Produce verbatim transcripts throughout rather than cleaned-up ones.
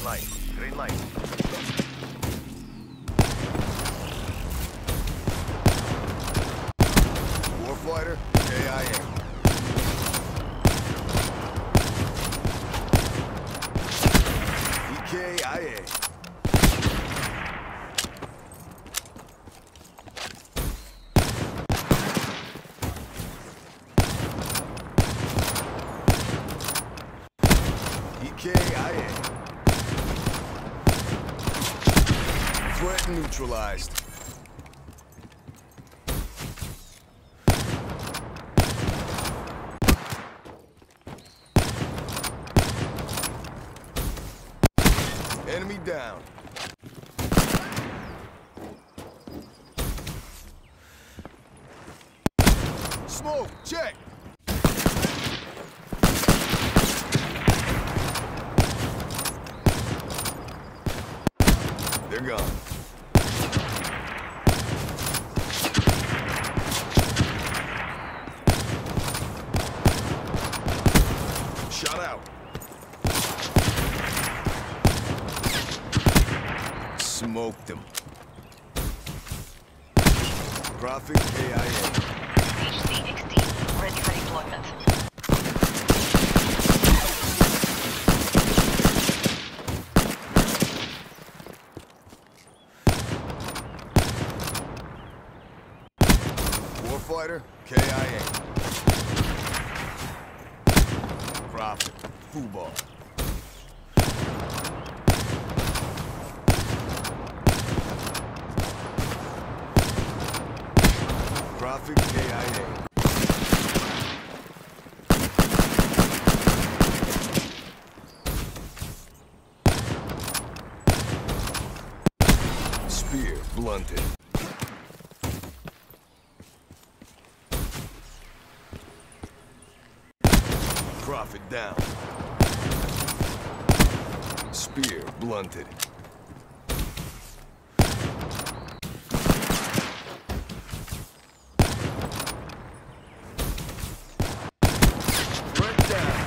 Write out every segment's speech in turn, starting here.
Green light. Green light. Warfighter, K I A. E K I A. E K I A. Threat neutralized. Enemy down. Smoke, check. They're gone. Shot out. Smoked them. Prophet K I A. H C X D, ready for deployment. Warfighter, K I A. Prophet, football. Prophet, K I A. Spear blunted. Prophet down. Spear blunted. Threat down.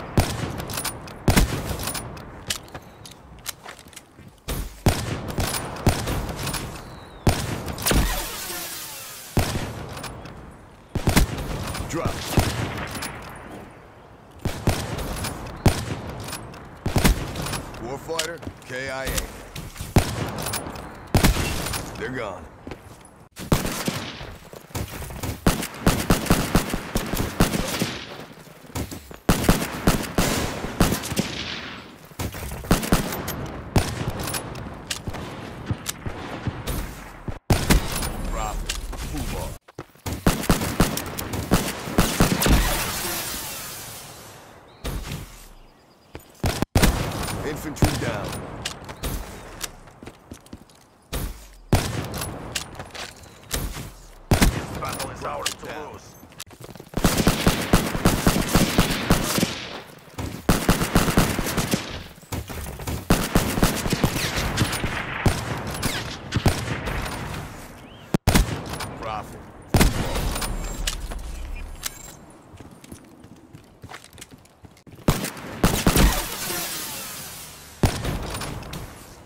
Drop. Warfighter, K I A. They're gone. Prophet, football. Infantry down. This battle is ours to Down. lose. Prophet.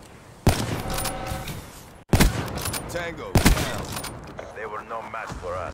Tango down. They were no match for us.